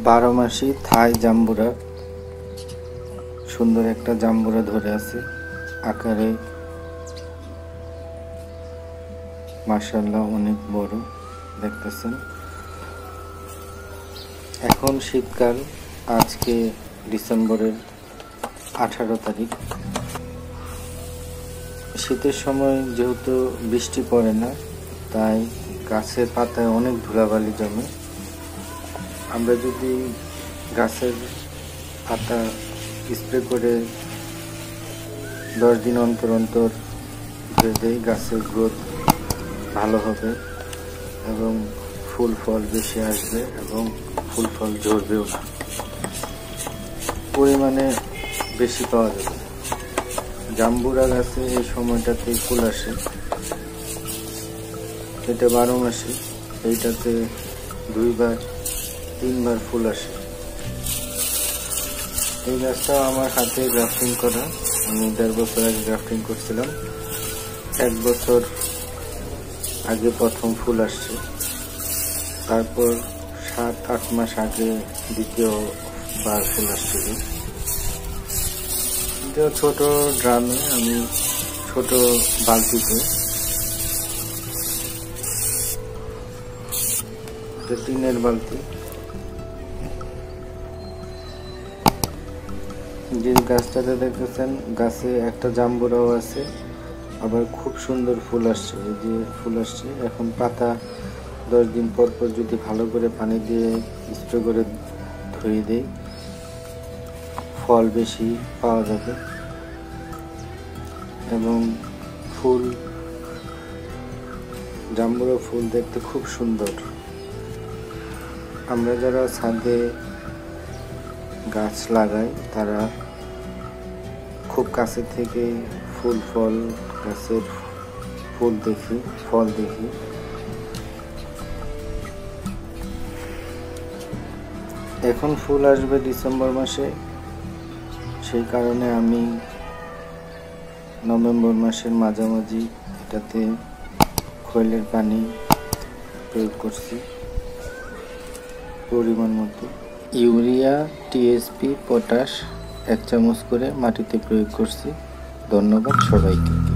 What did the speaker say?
12 মাসি থাই জাম্বুরা, সুন্দর একটা জাম্বুরা ধরে আছে আকারে, মাশাআল্লাহ অনেক বড় দেখতেছেন। এখন শীতকাল, আজকে ডিসেম্বরের 18 তারিখ। শীতের সময় যেহেতু বৃষ্টি পড়ে না, তাই গাছের পাতায় অনেক ধুলাবালি জমে। আমরা যদি গাছের পাতা স্প্রে করে 10 দিন অন্তর অন্তর ধুয়ে দেই, গাছের গ্রোথ ভালো হবে এবং ফুল ফল বেশি আসবে এবং ফুল ফল ঝরবেও না, পরিমাণে বেশি পাওয়া যাবে। জাম্বুরা গাছে এই সময়টাতে ফুল আসে, এটা 12 মাসে, এইটাতে 2-3 বার ফুল আসে। এই গাছটাও আমার হাতে গ্রাফটিং করা, আমি 1.5 বছর আগে গ্রাফটিং করছিলাম। 1 বছর আগে প্রথম ফুল আসছে, তারপর 7-8 মাস আগে দ্বিতীয়বার ফুল আসছিল। ছোট ড্রামে, আমি ছোট বালতিতে, টিনের বালতি। যে গাছটাতে দেখতেছেন, গাছে একটা জাম্বুরাও আছে, আবার খুব সুন্দর ফুল আসছে। এই যে ফুল আসছে, এখন পাতা 10 দিন পর পর যদি ভালো করে পানি দিয়ে স্প্রে করে ধুয়ে দেই, ফল বেশি পাওয়া যাবে এবং ফুল, জাম্বুরা ফুল দেখতে খুব সুন্দর। আমরা যারা ছাদে গাছ লাগাই, তারা খুব কাছে থেকে ফুল ফল, গাছের ফুল দেখি, ফল দেখি। এখন ফুল আসবে ডিসেম্বর মাসে, সেই কারণে আমি নভেম্বর মাসের মাঝামাঝি এটাতে খৈলের পানি প্রয়োগ করছি পরিমাণ মতো। ইউরিয়া, টিএসপি, পটাশ 1 চামচ করে মাটিতে প্রয়োগ করছি। ধন্যবাদ সবাইকে।